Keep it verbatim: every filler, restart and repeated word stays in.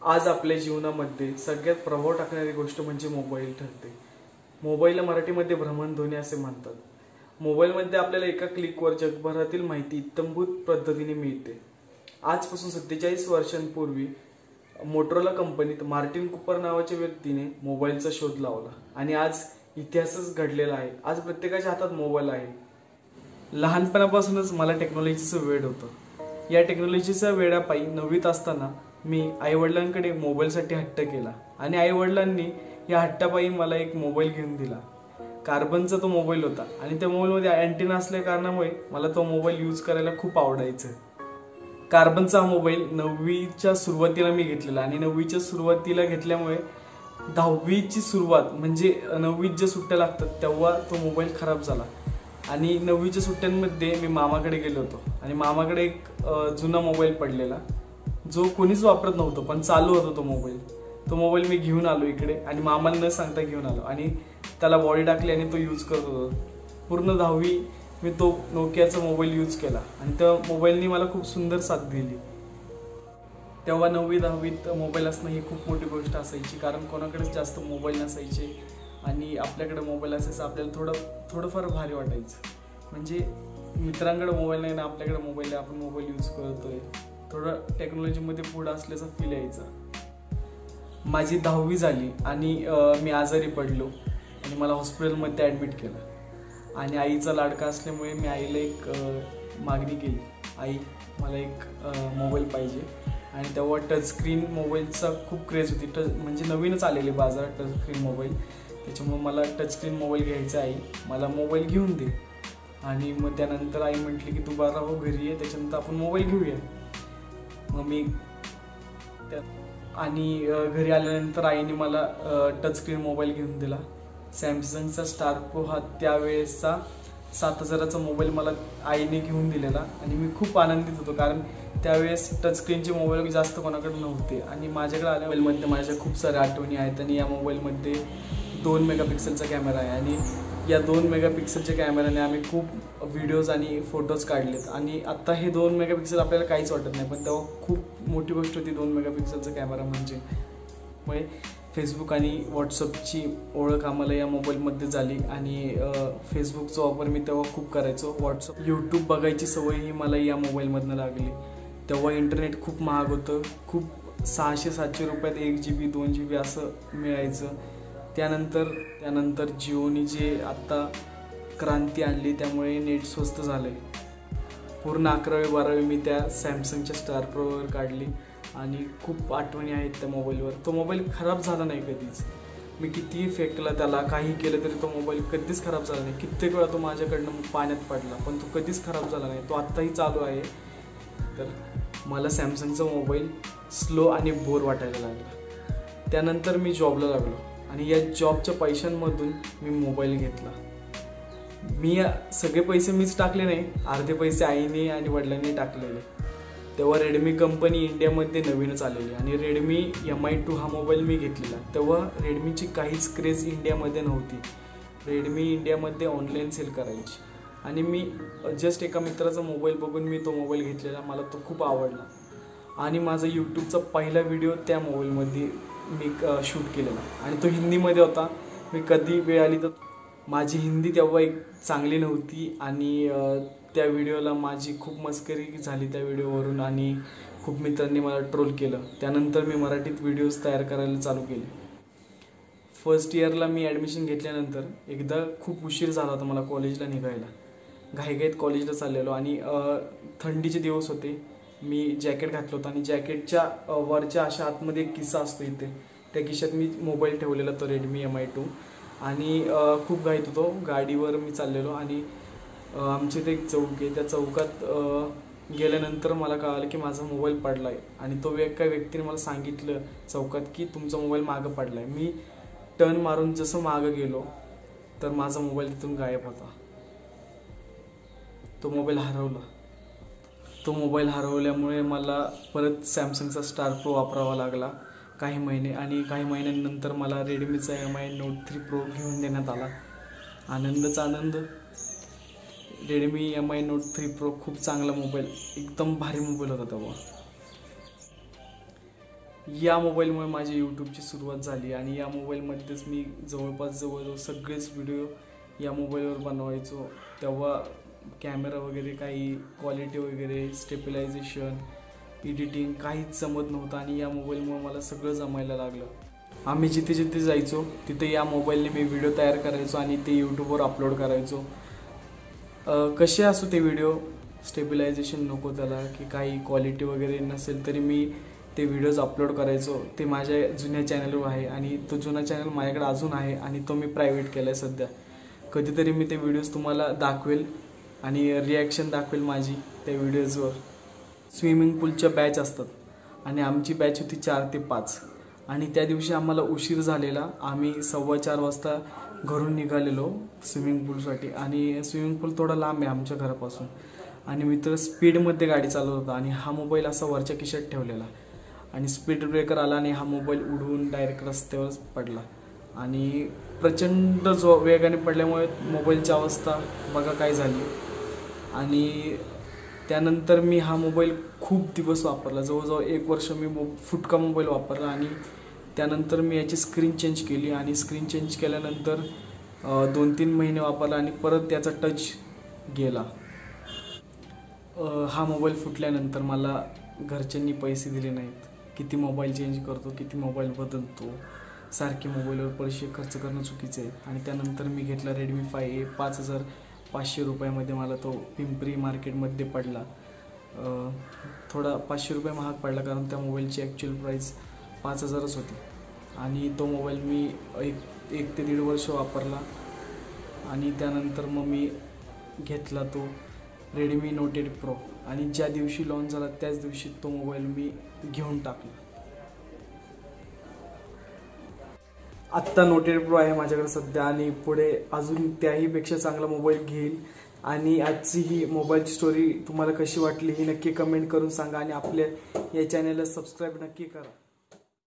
आज आपल्या जीवनामध्ये सगळ्यात प्रभाव टाकणारी गोष्ट म्हणजे मोबाईल ठरते। मोबाईलला मराठीमध्ये भ्रमणध्वनी असे म्हणतात। मोबाईलमध्ये आपल्याला एका क्लिकवर जगभरातील माहिती इत्तमभूत पद्धतीने मिळते। आजपासून सत्तेचाळीस वर्षांपूर्वी मोटोरोला कंपनीत मार्टिन कूपर नावाच्या व्यक्तीने मोबाईलचा शोध लावला आणि आज इतिहासच घडलेला आहे। आज प्रत्येकाच्या हातात मोबाईल आहे। लहानपणापासूनच मला टेक्नॉलॉजीचं वेड होतं। या टेक्नॉलॉजीच्या वेडापायी नववीत असताना मी आईवडिलांकडे मोबाईलसाठी हट्ट केला आणि आईवडिलांनी या हट्टापायी मला एक मोबाईल घेऊन दिला। कार्बनचा तो मोबाईल होता आणि त्या मोबाईलमध्ये अँटेना असल्या कारणामुळे मला तो मोबाईल यूज करायला खूप आवडायचं। कार्बनचा मोबाईल नववीच्या सुरुवातीला मी घेतलेला आणि नववीच्या सुरुवातीला घेतल्यामुळे दहावीची सुरुवात म्हणजे नववीत जे सुट्ट्या लागतात तेव्हा तो मोबाईल खराब झाला आणि नववीच्या सुट्ट्यांमध्ये मी मामाकडे गेलो होतो आणि मामाकडे एक जुना मोबाईल पडलेला जो कोणीच वापरत नव्हतं पण चालू होता तो मोबाईल। तो मोबाईल मी घेऊन आलो इकडे आणि मामाला न सांगता घेऊन आलो आणि त्याला बॉडी टाकली आणि तो यूज करत होतो। पूर्ण दहावी मी तो नोकियाचा मोबाईल यूज केला आणि त्या मोबाईलनी मला खूप सुंदर साथ दिली। तेव्हा नववी दहावीत मोबाईल असणं ही खूप मोठी गोष्ट असायची, कारण कोणाकडेच जास्त मोबाईल नसायचे आणि आपल्याकडे मोबाईल असायचा आपल्याला थोडं थोडंफार भारी वाटायचं। म्हणजे मित्रांकडे मोबाईल नाही ना आपल्याकडे मोबाईल आहे, आपण मोबाईल यूज करतोय, थोडं टेक्नॉलॉजीमध्ये पुढं असल्याचा फील यायचा। माझी दहावी झाली आणि मी आजारी पडलो आणि मला हॉस्पिटलमध्ये ॲडमिट केलं आणि आईचा लाडका असल्यामुळे मी आईला एक मागणी केली, आई मला एक मोबाईल पाहिजे। आणि तेव्हा टचस्क्रीन मोबाईलचा खूप क्रेज होती, टच म्हणजे नवीनच आलेले बाजारात टचस्क्रीन मोबाईल, त्याच्यामुळे मला टचस्क्रीन मोबाईल घ्यायचा, आई मला मोबाईल घेऊन दे। आणि मग त्यानंतर आई म्हटली की तू बारा हो घरी आहे, त्याच्यानंतर आपण मोबाईल घेऊया। मग मी त्या आणि घरी आल्यानंतर आईने मला टचस्क्रीन मोबाईल घेऊन दिला। सॅमसंगचा स्टार प्रो हा त्यावेळेसचा सात हजाराचा मोबाईल मला आईने घेऊन दिलेला आणि मी खूप आनंदित होतो, कारण त्यावेळेस टचस्क्रीनचे मोबाईल जास्त कोणाकडे नव्हते आणि माझ्याकडे आल्या मोबाईलमध्ये माझ्या खूप साऱ्या आठवणी आहेत। आणि या मोबाईलमध्ये दोन मेगापिक्सेलचा कॅमेरा आहे आणि या दोन मेगापिक्सेलच्या कॅमेऱ्याने आम्ही खूप व्हिडिओज आणि फोटोज काढलेत आणि आत्ता हे दोन मेगापिक्सेल आपल्याला काहीच वाटत नाही, पण तेव्हा खूप मोठी गोष्ट होती दोन मेगापिक्सेलचा कॅमेरा म्हणजे। मुळे फेसबुक आणि व्हॉट्सअपची ओळख आम्हाला या मोबाईलमध्ये झाली आणि फेसबुकचा वापर मी तेव्हा खूप करायचो। व्हॉट्सअप यूट्यूब बघायची सवयही मला या मोबाईलमधनं लागली। तेव्हा इंटरनेट खूप महाग होतं, खूप सहाशे सातशे रुपयात एक जी बी दोन जी बी असं मिळायचं। त्यानंतर त्यानंतर जिओनी जे आत्ता क्रांती आणली त्यामुळे नेट स्वस्त झालं आहे। पूर्ण अकरावी बारावी मी त्या सॅमसंगच्या स्टार प्रोवर काढली आणि खूप आठवणी आहेत त्या मोबाईलवर। तो मोबाईल खराब झाला नाही कधीच, मी कितीही फेकला त्याला काही केलं तरी तो मोबाईल कधीच खराब झाला नाही। कित्येक वेळा तो माझ्याकडनं पाण्यात पडला पण तो कधीच खराब झाला नाही, तो आत्ताही चालू आहे। तर मला सॅमसंगचा मोबाईल स्लो आणि बोर वाटायला लागला। त्यानंतर मी जॉबला लागलो आणि या जॉबच्या पैशांमधून मी मोबाईल घेतला। मी सगळे पैसे मीच टाकले नाही, अर्धे पैसे आईने आणि वडिलांनी टाकलेले। तेव्हा रेडमी कंपनी इंडियामध्ये नवीनच आलेली आणि रेडमी एम आय टू हा मोबाईल मी घेतलेला। तेव्हा रेडमीची काहीच क्रेज इंडियामध्ये नव्हती, रेडमी इंडियामध्ये ऑनलाईन सेल करायची आणि मी जस्ट एका मित्राचा मोबाईल बघून मी तो मोबाईल घेतलेला, मला तो खूप आवडला आणि माझा यूट्यूबचा पहिला व्हिडिओ त्या मोबाईलमध्ये मी शूट केलेला आणि तो हिंदीमध्ये होता। मी कधी वेळ आली तर माझी हिंदी तेव्हा एक चांगली नव्हती आणि त्या व्हिडिओला माझी खूप मस्करी झाली त्या व्हिडिओवरून आणि खूप मित्रांनी मला ट्रोल केलं। त्यानंतर मी मराठीत व्हिडिओज तयार करायला चालू केले। फर्स्ट इयरला मी ॲडमिशन घेतल्यानंतर एकदा खूप उशीर झाला होता मला कॉलेजला निघायला, घाईघाईत कॉलेजला चाललेलो आणि थंडीचे दिवस होते। मी जॅकेट घातलं होतं आणि जॅकेटच्या वरच्या अशा आतमध्ये एक किस्सा असतो इथे, त्या खिशात मी मोबाईल ठेवलेला तो रेडमी एम आय टू आणि खूप घाईत होतो। गाडीवर मी चाललेलो आणि आमच्या इथे एक चौक आहे, त्या चौकात गेल्यानंतर मला कळालं की माझा मोबाईल पडला आहे आणि तो एका व्यक्तीने मला सांगितलं चौकात की तुमचा मोबाईल मागं पडला आहे। मी टर्न मारून जसं मागं गेलो तर माझा मोबाईल तिथून गायब होता। तो मोबाईल हरवला। तो मोबाईल हरवल्यामुळे मला परत सॅमसंगचा स्टार प्रो वापरावा लागला काही महिने आणि काही महिन्यांनंतर मला रेडमीचा M I note three pro घेऊन देण्यात आला। आनंदच आनंद। Redmi M I note three pro खूप चांगला मोबाईल, एकदम भारी मोबाईल होता तेव्हा। या मोबाईलमुळे माझी यूट्यूबची सुरुवात झाली आणि या मोबाईलमध्येच मी जवळपास जवळजवळ सगळेच व्हिडिओ या मोबाईलवर बनवायचो। तेव्हा कॅमेरा वगैरे काही क्वालिटी वगैरे स्टेबिलायझेशन एडिटिंग काहीच जमत नव्हतं आणि या मोबाईलमुळे मला सगळं जमायला लागलं। आम्ही जिथे जिथे जायचो तिथे या मोबाईलने मी व्हिडिओ तयार करायचो आणि ते यूट्यूबवर अपलोड करायचो। कसे असो ते व्हिडिओ, स्टेबिलायझेशन नको त्याला की काही क्वालिटी वगैरे नसेल तरी मी ते व्हिडिओज अपलोड करायचो। ते माझ्या जुन्या चॅनलवर आहे आणि तो जुना चॅनल माझ्याकडे अजून आहे आणि तो मी प्रायव्हेट केला आहे सध्या। कधीतरी मी ते व्हिडिओज तुम्हाला दाखवेल आणि रिॲक्शन दाखवेल माझी त्या व्हिडिओजवर। स्विमिंग पूलच्या बॅच असतात आणि आमची बॅच होती चार ते पाच आणि त्या दिवशी आम्हाला उशीर झालेला। आम्ही सव्वा चार वाजता घरून निघालेलो स्विमिंग पूलसाठी आणि स्विमिंग पूल थोडा लांब आहे आमच्या घरापासून आणि मित्र स्पीडमध्ये गाडी चालवत होता आणि हा मोबाईल असा वरच्या खिशात ठेवलेला आणि स्पीड ब्रेकर आला आणि हा मोबाईल उडून डायरेक्ट रस्त्यावरच पडला आणि प्रचंड जो वेगाने पडल्यामुळे मोबाईलची अवस्था बघा काय झाली। आणि त्यानंतर मी हा मोबाईल खूप दिवस वापरला, जवळजवळ एक वर्ष मी मो फुटका मोबाईल वापरला आणि त्यानंतर मी याची स्क्रीन चेंज केली आणि स्क्रीन चेंज केल्यानंतर दोन तीन महिने वापरला आणि परत त्याचा टच गेला। हा मोबाईल फुटल्यानंतर मला घरच्यांनी पैसे दिले नाहीत। किती मोबाईल चेंज करतो, किती मोबाईल बदलतो, सारखे मोबाईलवर पैसे खर्च करणं चुकीचं आहे। आणि त्यानंतर मी घेतला रेडमी फाय ए पाच हजार पाचशे रुपयामध्ये मला तो पिंपरी मार्केटमध्ये पडला। थोडा पाचशे रुपये महाग पडला कारण त्या मोबाईलची ॲक्च्युअल प्राईस पाच हजारच होती आणि तो मोबाईल मी एक एक ते दीड वर्ष वापरला आणि त्यानंतर मग मी घेतला तो रेडमी नोट एट प्रो आणि ज्या दिवशी लॉन्च झाला त्याच दिवशी तो मोबाईल मी घेऊन टाकला। आत्ता नोट एट प्रो आहे माझ्याकडे सध्या आणि पुढे अजून त्याहीपेक्षा चांगला मोबाईल घेईल। आणि आजची ही मोबाईलची स्टोरी तुम्हाला कशी वाटली ही नक्की कमेंट करून सांगा आणि आपल्या या चॅनलला सबस्क्राईब नक्की करा।